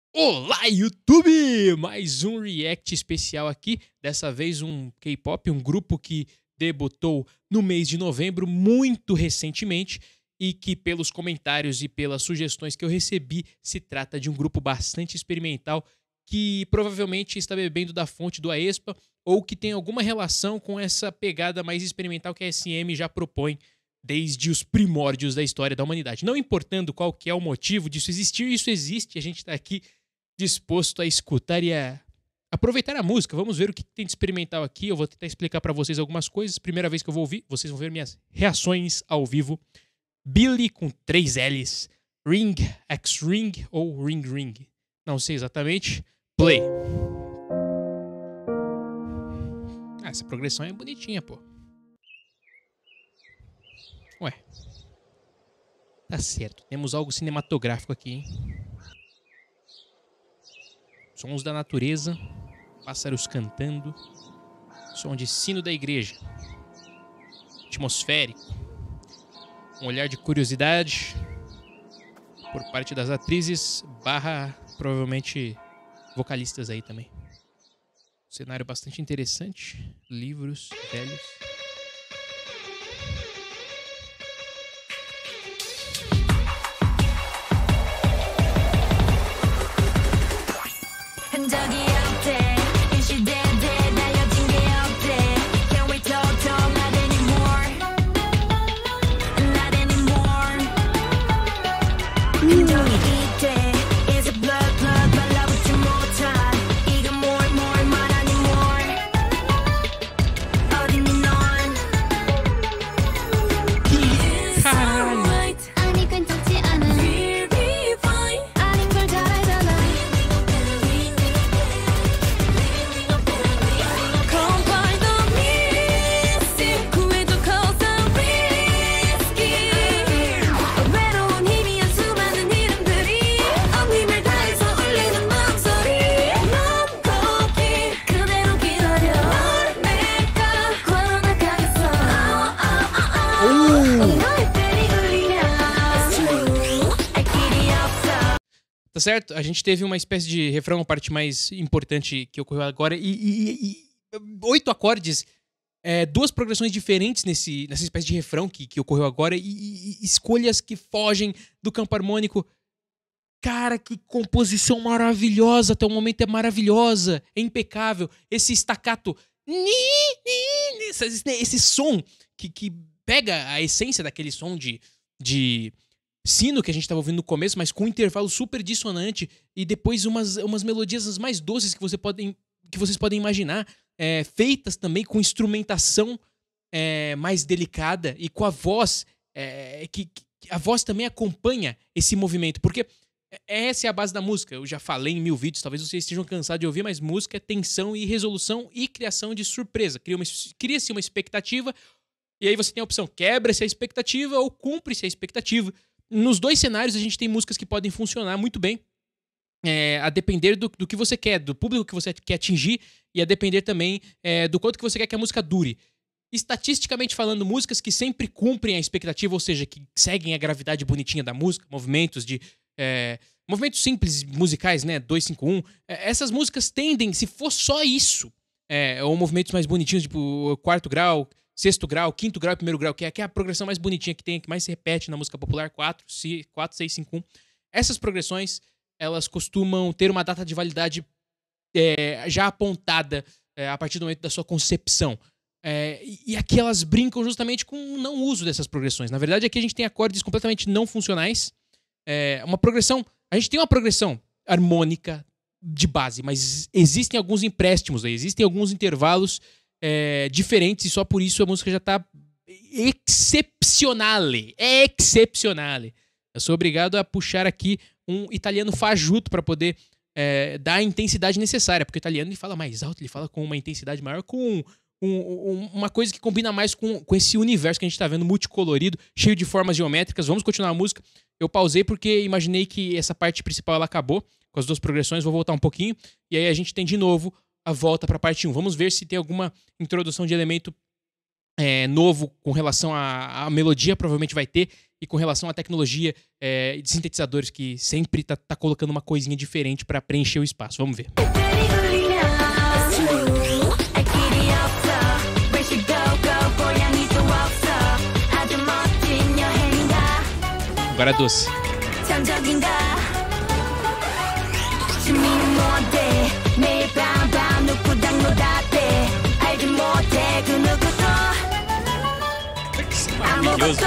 Olá, YouTube! Mais um react especial aqui. Dessa vez um K-pop, um grupo que debutou no mês de novembro, muito recentemente, e que pelos comentários e pelas sugestões que eu recebi, se trata de um grupo bastante experimental que provavelmente está bebendo da fonte do aespa ou que tem alguma relação com essa pegada mais experimental que a SM já propõe desde os primórdios da história da humanidade. Não importando qual que é o motivo disso existir, isso existe, a gente está aqui disposto a escutar e a aproveitar a música. Vamos ver o que tem de experimental aqui. Eu vou tentar explicar pra vocês algumas coisas. Primeira vez que eu vou ouvir, vocês vão ver minhas reações ao vivo. Billy com 3 L's. Ring, X-Ring ou Ring Ring. Não sei exatamente. Play. Essa progressão é bonitinha, pô. Ué. Tá certo. Temos algo cinematográfico aqui, hein? Sons da natureza, pássaros cantando, som de sino da igreja, atmosférico, um olhar de curiosidade por parte das atrizes barra provavelmente vocalistas aí também. Um cenário bastante interessante, livros velhos. Tá certo? A gente teve uma espécie de refrão, a parte mais importante que ocorreu agora, e 8 acordes, duas progressões diferentes nessa espécie de refrão que ocorreu agora, e escolhas que fogem do campo harmônico. Cara, que composição maravilhosa, até o momento é maravilhosa, é impecável. Esse staccato, esse som que pega a essência daquele som de sino que a gente estava ouvindo no começo, mas com um intervalo super dissonante e depois umas melodias as mais doces que vocês podem imaginar, feitas também com instrumentação mais delicada e com a voz, que a voz também acompanha esse movimento, porque essa é a base da música. Eu já falei em 1000 vídeos, talvez vocês estejam cansados de ouvir, mas música é tensão e resolução e criação de surpresa. Cria-se uma expectativa e aí você tem a opção, quebra-se a expectativa ou cumpre-se a expectativa. Nos dois cenários a gente tem músicas que podem funcionar muito bem, a depender do que você quer, do público que você quer atingir e a depender também do quanto que você quer que a música dure. Estatisticamente falando, músicas que sempre cumprem a expectativa, ou seja, que seguem a gravidade bonitinha da música, movimentos movimentos simples musicais, né, 2-5-1, essas músicas tendem, se for só isso, ou movimentos mais bonitinhos, tipo 4º grau, 6º grau, 5º grau e 1º grau, que é a progressão mais bonitinha que tem, que mais se repete na música popular, 4, 6, 5, 1. Essas progressões, elas costumam ter uma data de validade já apontada a partir do momento da sua concepção. E aqui elas brincam justamente com o não uso dessas progressões. Na verdade, aqui a gente tem acordes completamente não funcionais. A gente tem uma progressão harmônica de base, mas existem alguns empréstimos aí, existem alguns intervalos diferentes e só por isso a música já tá excepcionale. Eu sou obrigado a puxar aqui um italiano fajuto para poder dar a intensidade necessária, porque o italiano ele fala mais alto, ele fala com uma intensidade maior, com uma coisa que combina mais com esse universo que a gente tá vendo multicolorido, cheio de formas geométricas. Vamos continuar a música. Eu pausei porque imaginei que essa parte principal ela acabou com as duas progressões, vou voltar um pouquinho e aí a gente tem de novo a volta para a parte 1. Vamos ver se tem alguma introdução de elemento novo com relação à melodia, provavelmente vai ter, e com relação à tecnologia de sintetizadores que sempre tá colocando uma coisinha diferente pra preencher o espaço. Vamos ver. Agora doce. Maravilhoso.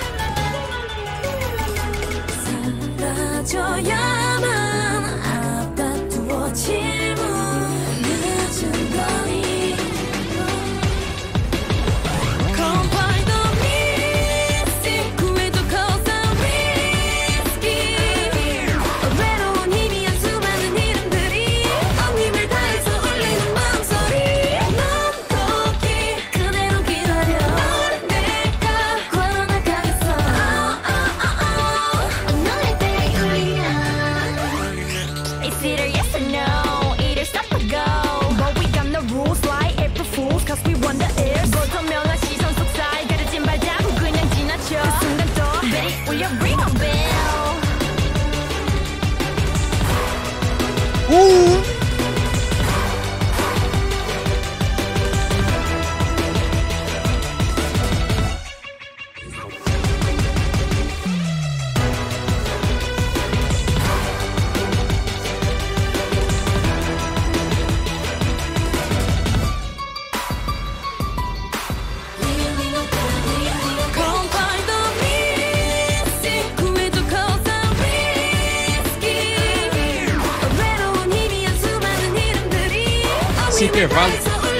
Esse intervalo.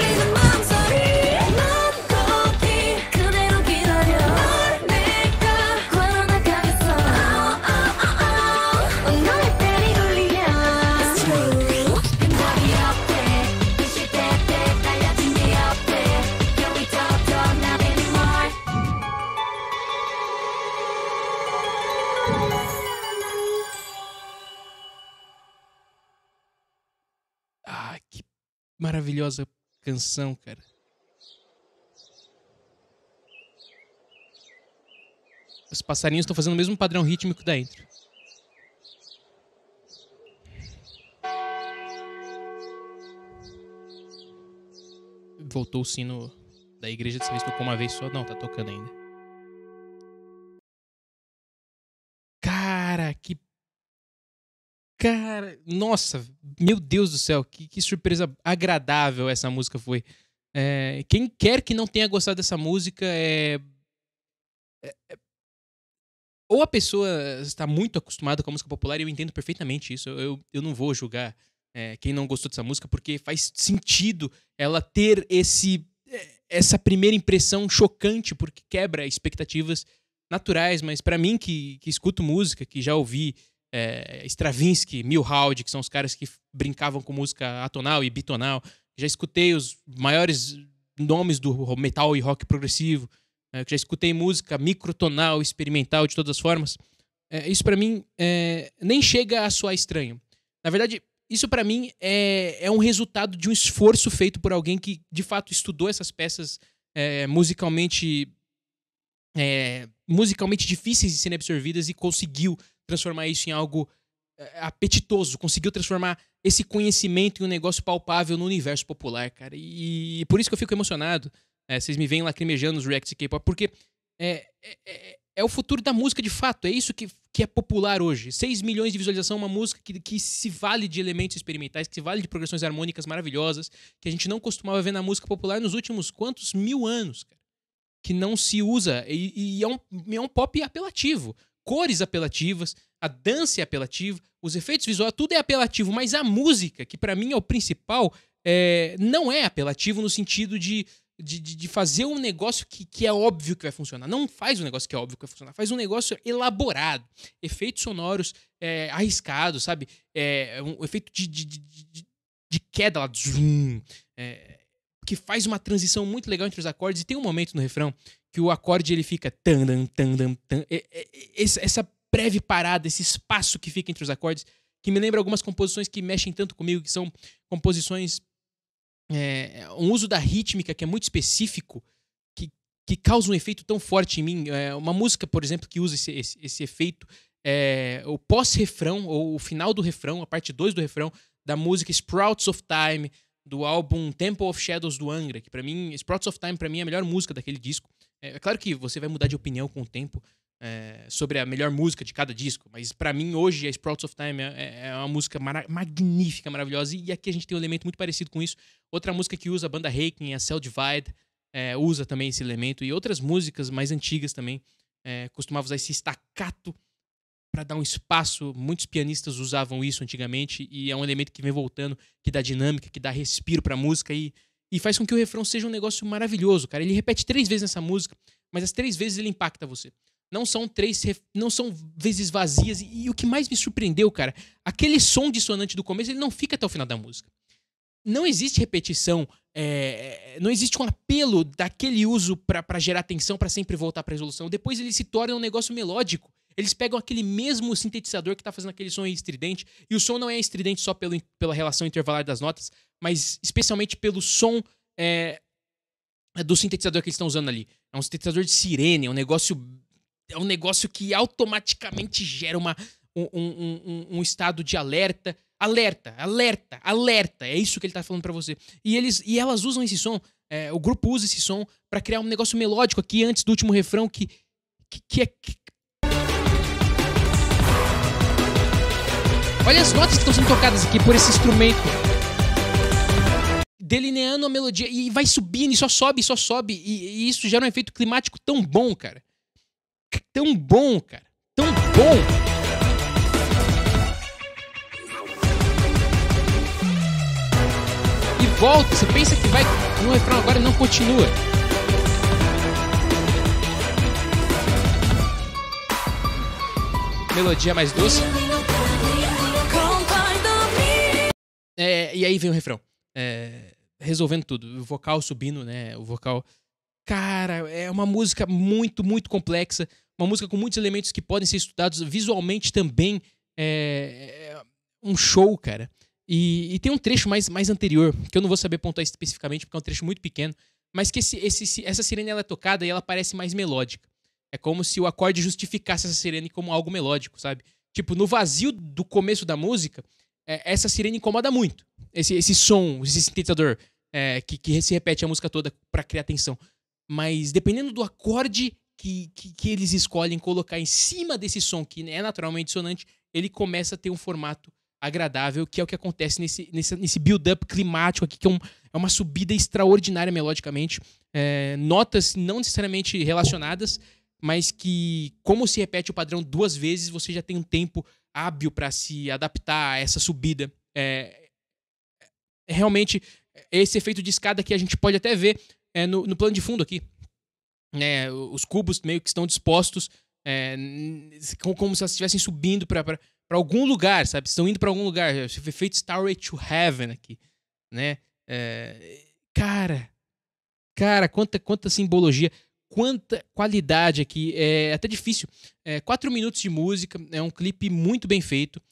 Ah, que maravilhosa canção, cara. Os passarinhos estão fazendo o mesmo padrão rítmico da intro. Voltou o sino da igreja, dessa vez tocou uma vez só. Não, tá tocando ainda. Cara, nossa, meu Deus do céu, que surpresa agradável essa música foi. Quem quer que não tenha gostado dessa música ou a pessoa está muito acostumada com a música popular, e eu entendo perfeitamente isso. Eu não vou julgar quem não gostou dessa música, porque faz sentido ela ter essa primeira impressão chocante, porque quebra expectativas naturais. Mas pra mim, que escuto música, que já ouvi Stravinsky, Milhaud, que são os caras que brincavam com música atonal e bitonal, já escutei os maiores nomes do metal e rock progressivo, já escutei música microtonal, experimental, de todas as formas. Isso pra mim nem chega a soar estranho. Na verdade, isso pra mim é um resultado de um esforço feito por alguém que de fato estudou essas peças musicalmente difíceis de serem absorvidas e conseguiu transformar isso em algo apetitoso, conseguiu transformar esse conhecimento em um negócio palpável no universo popular, cara. E por isso que eu fico emocionado. Vocês me veem lacrimejando nos reacts de K-pop, porque é o futuro da música de fato. É isso que é popular hoje. 6 milhões de visualização, uma música que se vale de elementos experimentais, que se vale de progressões harmônicas maravilhosas, que a gente não costumava ver na música popular nos últimos quantos mil anos, cara. Que não se usa, e é um pop apelativo. Cores apelativas, a dança é apelativa, os efeitos visuais, tudo é apelativo, mas a música, que pra mim é o principal, não é apelativo no sentido de fazer um negócio que é óbvio que vai funcionar. Não faz um negócio que é óbvio que vai funcionar, faz um negócio elaborado, efeitos sonoros arriscados, sabe? Um efeito de queda lá, zoom, que faz uma transição muito legal entre os acordes, e tem um momento no refrão que o acorde ele fica essa breve parada, esse espaço que fica entre os acordes, que me lembra algumas composições que mexem tanto comigo, que são composições um uso da rítmica que é muito específico, que que causa um efeito tão forte em mim. Uma música, por exemplo, que usa esse efeito, o pós-refrão, ou o final do refrão, a parte 2 do refrão, da música Sprouts of Time, do álbum Temple of Shadows do Angra, que pra mim, Sprouts of Time pra mim é a melhor música daquele disco. É claro que você vai mudar de opinião com o tempo sobre a melhor música de cada disco, mas pra mim hoje a Sprouts of Time é uma música magnífica, maravilhosa, e aqui a gente tem um elemento muito parecido com isso. Outra música que usa a banda Haken, a Cell Divide, usa também esse elemento, e outras músicas mais antigas também costumavam usar esse staccato para dar um espaço. Muitos pianistas usavam isso antigamente, e é um elemento que vem voltando, que dá dinâmica, que dá respiro pra música, e faz com que o refrão seja um negócio maravilhoso, cara. Ele repete 3 vezes nessa música, mas as 3 vezes ele impacta você. Não são vezes vazias, e o que mais me surpreendeu, cara, aquele som dissonante do começo, ele não fica até o final da música. Não existe repetição, não existe um apelo daquele uso pra gerar tensão, pra sempre voltar pra resolução. Depois ele se torna um negócio melódico. Eles pegam aquele mesmo sintetizador que tá fazendo aquele som estridente, e o som não é estridente só pela relação intervalar das notas, mas especialmente pelo som do sintetizador que eles estão usando ali. É um sintetizador de sirene, é um negócio que automaticamente gera um estado de alerta. Alerta, alerta, alerta. É isso que ele tá falando pra você. E elas usam esse som, o grupo usa esse som pra criar um negócio melódico aqui antes do último refrão que olha as notas que estão sendo tocadas aqui por esse instrumento, delineando a melodia, e vai subindo, e só sobe, e isso gera um efeito climático tão bom, cara. Tão bom, cara. Tão bom. E volta, você pensa que vai no refrão agora e não continua. Melodia mais doce. E aí vem o refrão. Resolvendo tudo. O vocal subindo, né? O vocal... Cara, é uma música muito, muito complexa. Uma música com muitos elementos que podem ser estudados visualmente também. Um show, cara. E tem um trecho mais anterior, que eu não vou saber pontuar especificamente, porque é um trecho muito pequeno, mas que essa sirene ela é tocada e ela parece mais melódica. É como se o acorde justificasse essa sirene como algo melódico, sabe? Tipo, no vazio do começo da música, essa sirene incomoda muito. Esse som, esse sintetizador que se repete a música toda pra criar tensão. Mas dependendo do acorde que eles escolhem colocar em cima desse som, que é naturalmente dissonante, ele começa a ter um formato agradável, que é o que acontece nesse build-up climático aqui, que é uma subida extraordinária melodicamente. Notas não necessariamente relacionadas, mas que, como se repete o padrão 2 vezes, você já tem um tempo hábil para se adaptar a essa subida. Realmente, esse efeito de escada que a gente pode até ver no plano de fundo aqui. Os cubos meio que estão dispostos como se elas estivessem subindo para algum lugar, sabe? Estão indo para algum lugar. Esse efeito Starway to Heaven aqui, né? Cara, quanta simbologia, quanta qualidade aqui. É até difícil. 4 minutos de música, é um clipe muito bem feito.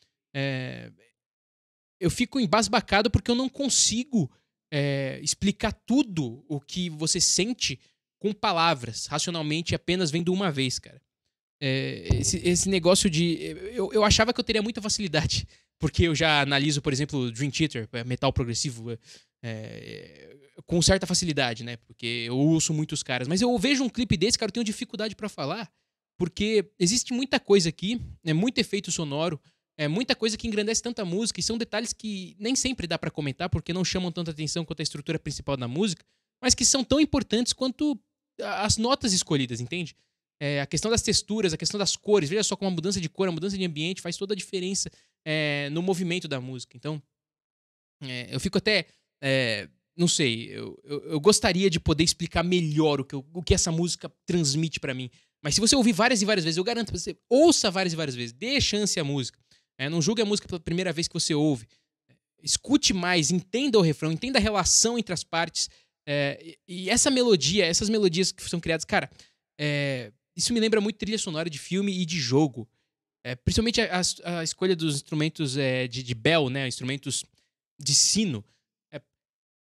Eu fico embasbacado porque eu não consigo explicar tudo o que você sente com palavras. Racionalmente, apenas vendo uma vez, cara. Esse negócio de... Eu achava que eu teria muita facilidade, porque eu já analiso, por exemplo, Dream Theater, metal progressivo, com certa facilidade, né? Porque eu ouço muitos caras. Mas eu vejo um clipe desse, cara, eu tenho dificuldade pra falar, porque existe muita coisa aqui, muito efeito sonoro, muita coisa que engrandece tanta música, e são detalhes que nem sempre dá pra comentar, porque não chamam tanta atenção quanto a estrutura principal da música, mas que são tão importantes quanto as notas escolhidas, entende? A questão das texturas, a questão das cores. Veja só como a mudança de cor, a mudança de ambiente faz toda a diferença no movimento da música. Então, eu fico até... não sei, eu gostaria de poder explicar melhor o que essa música transmite pra mim. Mas se você ouvir várias e várias vezes, eu garanto que você ouça várias e várias vezes. Dê chance à música. Não julgue a música pela primeira vez que você ouve. Escute mais, entenda o refrão, entenda a relação entre as partes. E essa melodia, essas melodias que são criadas, cara... isso me lembra muito trilha sonora de filme e de jogo. Principalmente a escolha dos instrumentos de bell, né? Instrumentos de sino.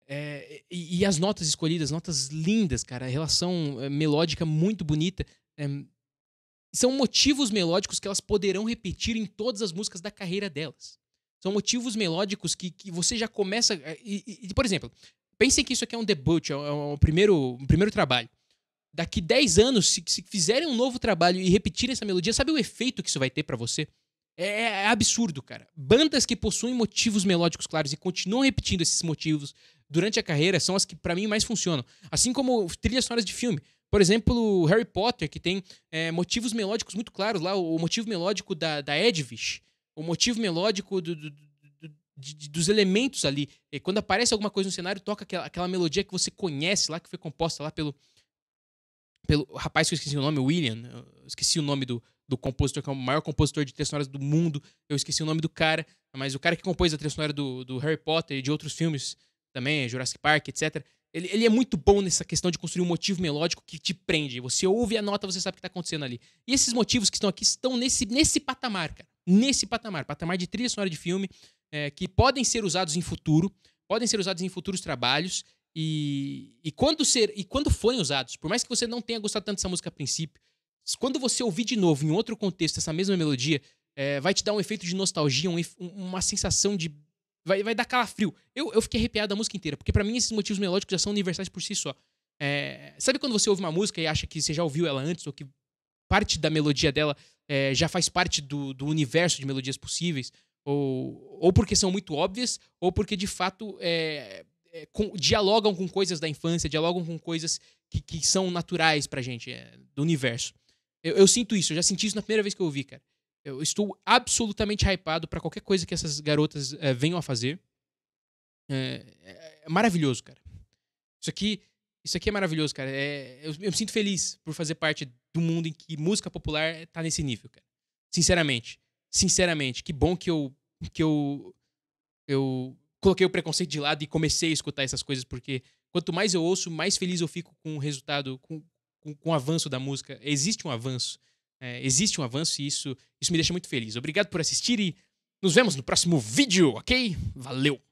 E as notas escolhidas, notas lindas, cara. A relação melódica muito bonita. São motivos melódicos que elas poderão repetir em todas as músicas da carreira delas. São motivos melódicos que você já começa... por exemplo, pensem que isso aqui é um debut, é um primeiro trabalho. Daqui 10 anos, se fizerem um novo trabalho e repetirem essa melodia, sabe o efeito que isso vai ter pra você? É absurdo, cara. Bandas que possuem motivos melódicos claros e continuam repetindo esses motivos durante a carreira são as que, pra mim, mais funcionam. Assim como trilhas sonoras de filme. Por exemplo, Harry Potter, que tem motivos melódicos muito claros lá. O motivo melódico da Edwidge, o motivo melódico dos elementos ali. E quando aparece alguma coisa no cenário, toca aquela melodia que você conhece lá, que foi composta lá pelo rapaz que eu esqueci o nome, William. Eu esqueci o nome do compositor, que é o maior compositor de trilhas sonoras do mundo. Eu esqueci o nome do cara, mas o cara que compôs a trilha sonora do Harry Potter e de outros filmes também, Jurassic Park, etc. Ele é muito bom nessa questão de construir um motivo melódico que te prende. Você ouve a nota, você sabe o que tá acontecendo ali. E esses motivos que estão aqui estão nesse patamar, cara. Nesse patamar de trilha sonora de filme, que podem ser usados em futuro, podem ser usados em futuros trabalhos. E quando forem usados, por mais que você não tenha gostado tanto dessa música a princípio, quando você ouvir de novo, em outro contexto, essa mesma melodia, vai te dar um efeito de nostalgia, uma sensação de... Vai dar calafrio. Eu fiquei arrepiado da música inteira, porque pra mim esses motivos melódicos já são universais por si só. Sabe quando você ouve uma música e acha que você já ouviu ela antes, ou que parte da melodia dela já faz parte do universo de melodias possíveis? Ou porque são muito óbvias, ou porque de fato dialogam com coisas da infância, dialogam com coisas que são naturais pra gente, do universo. Eu sinto isso, eu já senti isso na primeira vez que eu ouvi, cara. Eu estou absolutamente hypado pra qualquer coisa que essas garotas venham a fazer. É maravilhoso, cara. Isso aqui é maravilhoso, cara. Eu me sinto feliz por fazer parte do mundo em que música popular tá nesse nível, cara. Sinceramente. Que bom que eu coloquei o preconceito de lado e comecei a escutar essas coisas, porque quanto mais eu ouço, mais feliz eu fico com o resultado, com o avanço da música. Existe um avanço. Existe um avanço e isso me deixa muito feliz. Obrigado por assistir e nos vemos no próximo vídeo, ok? Valeu!